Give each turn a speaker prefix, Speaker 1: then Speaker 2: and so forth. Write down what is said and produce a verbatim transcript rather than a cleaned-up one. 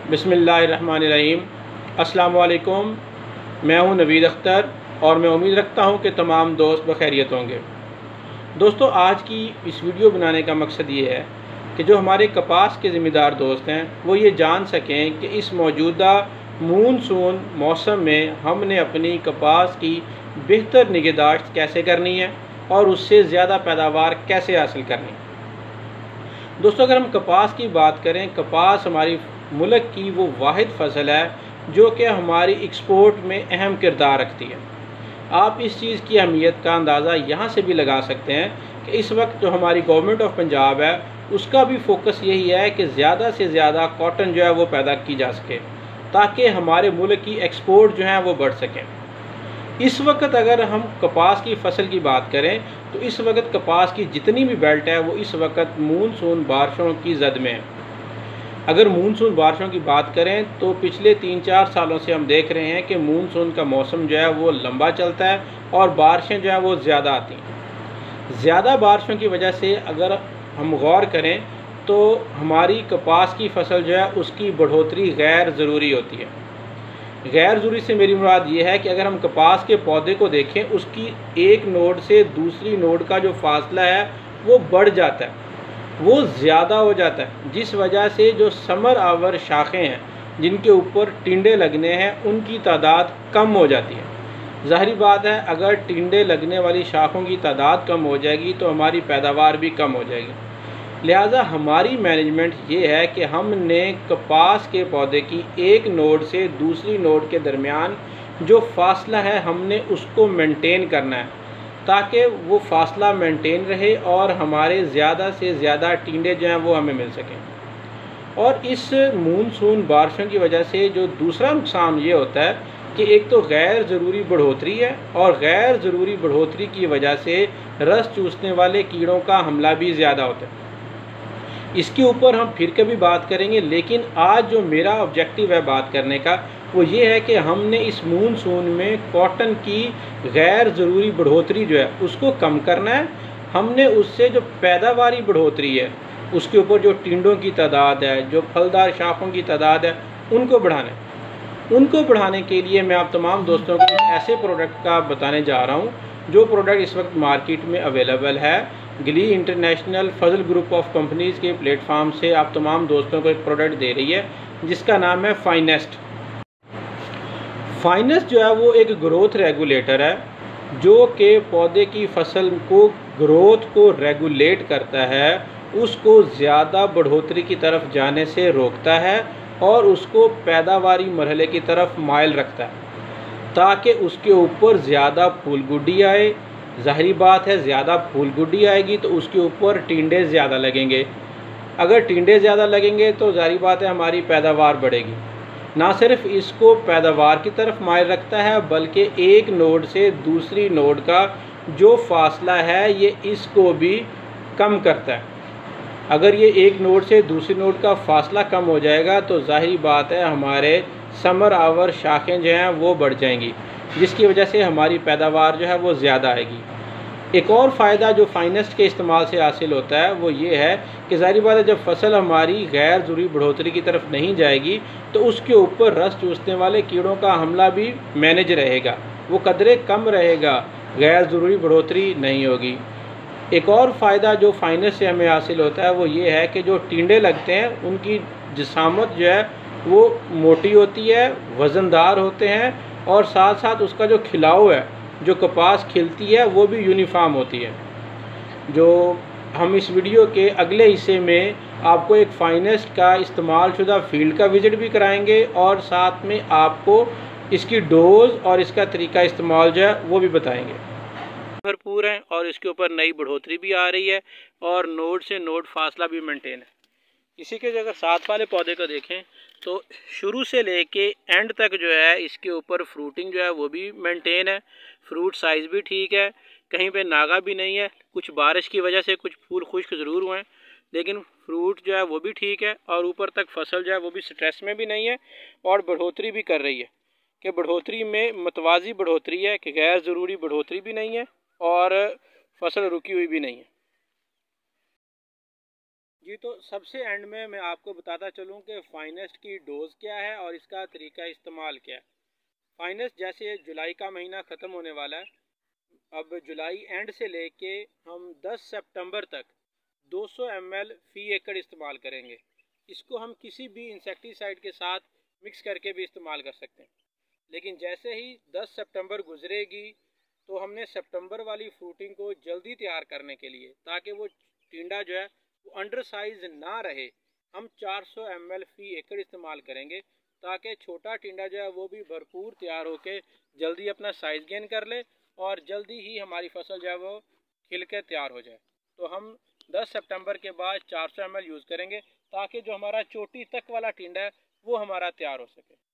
Speaker 1: बिस्मिल्लाहिर्रहमानिर्रहीम। अस्सलाम वालेकुम। मैं हूं नवीद अख्तर और मैं उम्मीद रखता हूं कि तमाम दोस्त बखैरियत होंगे। दोस्तों, आज की इस वीडियो बनाने का मकसद ये है कि जो हमारे कपास के ज़िम्मेदार दोस्त हैं वो ये जान सकें कि इस मौजूदा मानसून मौसम में हमने अपनी कपास की बेहतर निगहदाश्त कैसे करनी है और उससे ज़्यादा पैदावार कैसे हासिल करनी है। दोस्तों, अगर हम कपास की बात करें, कपास हमारी मुल्क की वो वाहिद फसल है जो कि हमारी एक्सपोर्ट में अहम किरदार रखती है। आप इस चीज़ की अहमियत का अंदाज़ा यहाँ से भी लगा सकते हैं कि इस वक्त जो हमारी गवर्नमेंट ऑफ पंजाब है उसका भी फोकस यही है कि ज़्यादा से ज़्यादा कॉटन जो है वो पैदा की जा सके ताकि हमारे मुल्क की एक्सपोर्ट जो है वो बढ़ सकें। इस वक्त अगर हम कपास की फसल की बात करें तो इस वक्त कपास की जितनी भी बेल्ट है वो इस वक्त मानसून बारिशों की जद में है। अगर मानसून बारिशों की बात करें तो पिछले तीन चार सालों से हम देख रहे हैं कि मानसून का मौसम जो है वो लंबा चलता है और बारिशें जो है वो ज़्यादा आती हैं। ज़्यादा बारिशों की वजह से अगर हम गौर करें तो हमारी कपास की फसल जो है उसकी बढ़ोतरी गैर ज़रूरी होती है। गैर ज़रूरी से मेरी मुराद ये है कि अगर हम कपास के पौधे को देखें, उसकी एक नोड से दूसरी नोड का जो फासला है वो बढ़ जाता है, वो ज़्यादा हो जाता है, जिस वजह से जो समर आवर शाखें हैं जिनके ऊपर टिंडे लगने हैं उनकी तादाद कम हो जाती है। ज़ाहिर बात है, अगर टिंडे लगने वाली शाखों की तादाद कम हो जाएगी तो हमारी पैदावार भी कम हो जाएगी। लिहाजा हमारी मैनेजमेंट ये है कि हमने कपास के पौधे की एक नोड से दूसरी नोड के दरमियान जो फासला है हमने उसको मेंटेन करना है ताकि वो फासला मेंटेन रहे और हमारे ज़्यादा से ज़्यादा टिंडे जो हैं वो हमें मिल सकें। और इस मानसून बारिशों की वजह से जो दूसरा नुकसान ये होता है कि एक तो गैर ज़रूरी बढ़ोतरी है और गैर ज़रूरी बढ़ोतरी की वजह से रस चूसने वाले कीड़ों का हमला भी ज़्यादा होता है। इसके ऊपर हम फिर कभी बात करेंगे, लेकिन आज जो मेरा ऑब्जेक्टिव है बात करने का वो ये है कि हमने इस मानसून में कॉटन की गैर ज़रूरी बढ़ोतरी जो है उसको कम करना है। हमने उससे जो पैदावारी बढ़ोतरी है उसके ऊपर जो टिंडों की तादाद है, जो फलदार शाखों की तादाद है, उनको बढ़ाना है। उनको बढ़ाने के लिए मैं आप तमाम दोस्तों को ऐसे प्रोडक्ट का बताने जा रहा हूँ जो प्रोडक्ट इस वक्त मार्केट में अवेलेबल है। गिली international Fazal group of companies के प्लेटफार्म से आप तमाम दोस्तों को एक प्रोडक्ट दे रही है जिसका नाम है फाइनेस्ट। फाइनेस्ट जो है वो एक ग्रोथ रेगुलेटर है जो कि पौधे की फसल को ग्रोथ को रेगुलेट करता है, उसको ज़्यादा बढ़ोतरी की तरफ जाने से रोकता है और उसको पैदावारी मरहले की तरफ माइल रखता है ताकि उसके ऊपर ज़्यादा फूल गुड्डी आए। ज़ाहिरी बात है, ज़्यादा फूल गुड्डी आएगी तो उसके ऊपर टिंडे ज़्यादा लगेंगे। अगर टिंडे ज़्यादा लगेंगे तो ज़ाहिरी बात है हमारी पैदावार बढ़ेगी। ना सिर्फ इसको पैदावार की तरफ माइल रखता है बल्कि एक नोड से दूसरी नोड का जो फासला है ये इसको भी कम करता है। अगर ये एक नोड से दूसरी नोड का फासला कम हो जाएगा तो ज़ाहिरी बात है हमारे समर आवर शाखें जो हैं वो बढ़ जाएंगी, जिसकी वजह से हमारी पैदावार जो है वो ज़्यादा आएगी। एक और फ़ायदा जो फाइनेस्ट के इस्तेमाल से हासिल होता है वो ये है कि ज़ाहिर बात है जब फसल हमारी गैर ज़रूरी बढ़ोतरी की तरफ नहीं जाएगी तो उसके ऊपर रस चूसने वाले कीड़ों का हमला भी मैनेज रहेगा, वो कदरे कम रहेगा, गैर ज़रूरी बढ़ोतरी नहीं होगी। एक और फ़ायदा जो फाइनेस्ट से हमें हासिल होता है वो ये है कि जो टिंडे लगते हैं उनकी जिसामत जो है वो मोटी होती है, वज़नदार होते हैं और साथ साथ उसका जो खिलाव है, जो कपास खिलती है वो भी यूनिफॉर्म होती है। जो हम इस वीडियो के अगले हिस्से में आपको एक फाइनेस्ट का इस्तेमाल शुदा फील्ड का विज़िट भी कराएंगे और साथ में आपको इसकी डोज़ और इसका तरीका इस्तेमाल जो है वो भी बताएंगे। भरपूर है और इसके ऊपर नई बढ़ोतरी भी आ रही है और नोड से नोड फासला भी मेंटेन है। इसी के अगर साथ वाले पौधे को देखें तो शुरू से लेके एंड तक जो है इसके ऊपर फ्रूटिंग जो है वो भी मेंटेन है, फ्रूट साइज़ भी ठीक है, कहीं पे नागा भी नहीं है। कुछ बारिश की वजह से कुछ फूल खुश्क ज़रूर हुए हैं लेकिन फ्रूट जो है वो भी ठीक है और ऊपर तक फसल जो है वो भी स्ट्रेस में भी नहीं है और बढ़ोतरी भी कर रही है कि बढ़ोतरी में मतवाजी बढ़ोतरी है कि गैर ज़रूरी बढ़ोतरी भी नहीं है और फसल रुकी हुई भी नहीं है। जी, तो सबसे एंड में मैं आपको बताता चलूँ कि फाइनेस्ट की डोज़ क्या है और इसका तरीका इस्तेमाल क्या है। फाइनेस्ट जैसे जुलाई का महीना ख़त्म होने वाला है, अब जुलाई एंड से लेके हम दस सितंबर तक दो सौ एम एल फ़ी एकड़ इस्तेमाल करेंगे। इसको हम किसी भी इंसेक्टिसाइड के साथ मिक्स करके भी इस्तेमाल कर सकते हैं। लेकिन जैसे ही दस सितंबर गुजरेगी तो हमने सितंबर वाली फ्रूटिंग को जल्दी तैयार करने के लिए, ताकि वो टिंडा जो है वो अंडर साइज ना रहे, हम चार सौ एम एल फ़ी एकड़ इस्तेमाल करेंगे, ताकि छोटा टिंडा जो है वो भी भरपूर तैयार होके जल्दी अपना साइज़ गेन कर ले और जल्दी ही हमारी फसल जो है वो खिल के तैयार हो जाए। तो हम दस सितंबर के बाद चार सौ एम एल यूज़ करेंगे, ताकि जो हमारा चोटी तक वाला टिंडा है वो हमारा तैयार हो सके।